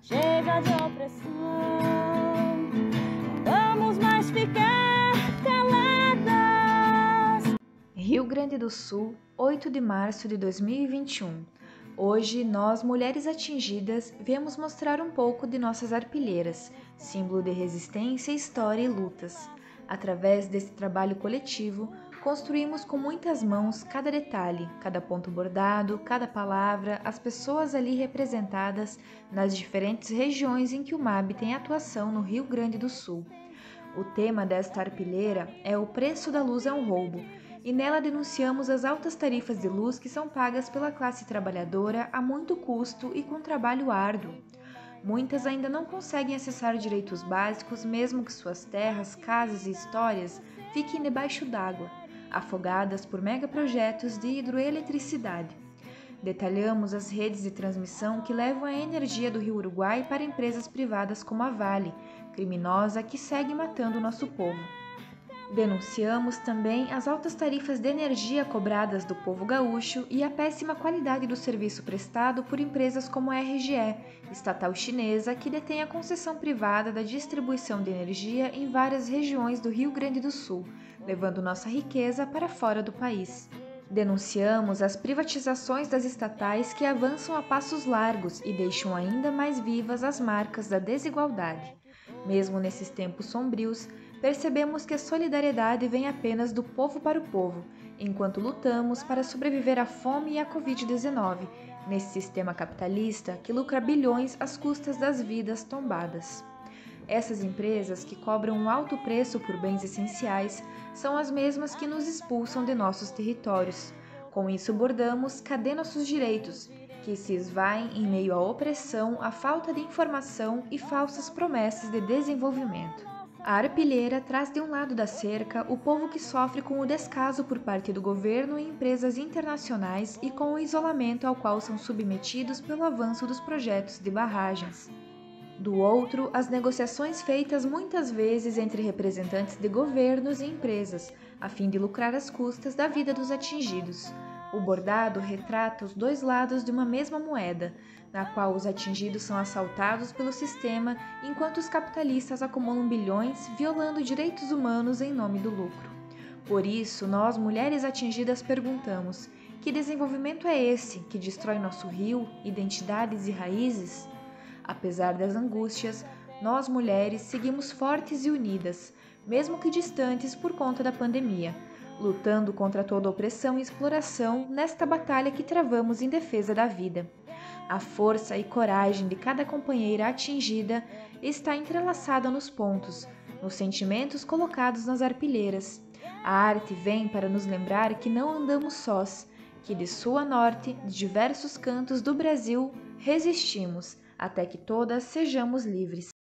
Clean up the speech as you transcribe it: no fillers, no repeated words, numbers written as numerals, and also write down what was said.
Chega de opressão, vamos mais ficar caladas. Rio Grande do Sul, 8 de março de 2021. Hoje, nós, mulheres atingidas, viemos mostrar um pouco de nossas arpilheiras, símbolo de resistência, história e lutas. Através desse trabalho coletivo, construímos com muitas mãos cada detalhe, cada ponto bordado, cada palavra, as pessoas ali representadas nas diferentes regiões em que o MAB tem atuação no Rio Grande do Sul. O tema desta arpilheira é O Preço da Luz é um Roubo, e nela denunciamos as altas tarifas de luz que são pagas pela classe trabalhadora a muito custo e com trabalho árduo. Muitas ainda não conseguem acessar direitos básicos, mesmo que suas terras, casas e histórias fiquem debaixo d'água, afogadas por megaprojetos de hidroeletricidade. Detalhamos as redes de transmissão que levam a energia do Rio Uruguai para empresas privadas como a Vale, criminosa que segue matando o nosso povo. Denunciamos também as altas tarifas de energia cobradas do povo gaúcho e a péssima qualidade do serviço prestado por empresas como a RGE, estatal chinesa que detém a concessão privada da distribuição de energia em várias regiões do Rio Grande do Sul, levando nossa riqueza para fora do país. Denunciamos as privatizações das estatais que avançam a passos largos e deixam ainda mais vivas as marcas da desigualdade. Mesmo nesses tempos sombrios, percebemos que a solidariedade vem apenas do povo para o povo, enquanto lutamos para sobreviver à fome e à Covid-19, nesse sistema capitalista que lucra bilhões às custas das vidas tombadas. Essas empresas que cobram um alto preço por bens essenciais são as mesmas que nos expulsam de nossos territórios. Com isso bordamos Cadê nossos direitos?, que se esvaem em meio à opressão, à falta de informação e falsas promessas de desenvolvimento. A arpilheira traz de um lado da cerca o povo que sofre com o descaso por parte do governo e empresas internacionais e com o isolamento ao qual são submetidos pelo avanço dos projetos de barragens. Do outro, as negociações feitas muitas vezes entre representantes de governos e empresas, a fim de lucrar às custas da vida dos atingidos. O bordado retrata os dois lados de uma mesma moeda, na qual os atingidos são assaltados pelo sistema enquanto os capitalistas acumulam bilhões, violando direitos humanos em nome do lucro. Por isso, nós, mulheres atingidas, perguntamos: que desenvolvimento é esse que destrói nosso rio, identidades e raízes? Apesar das angústias, nós, mulheres, seguimos fortes e unidas, mesmo que distantes por conta da pandemia, lutando contra toda opressão e exploração nesta batalha que travamos em defesa da vida. A força e coragem de cada companheira atingida está entrelaçada nos pontos, nos sentimentos colocados nas arpilheiras. A arte vem para nos lembrar que não andamos sós, que de sul a norte, de diversos cantos do Brasil, resistimos, até que todas sejamos livres.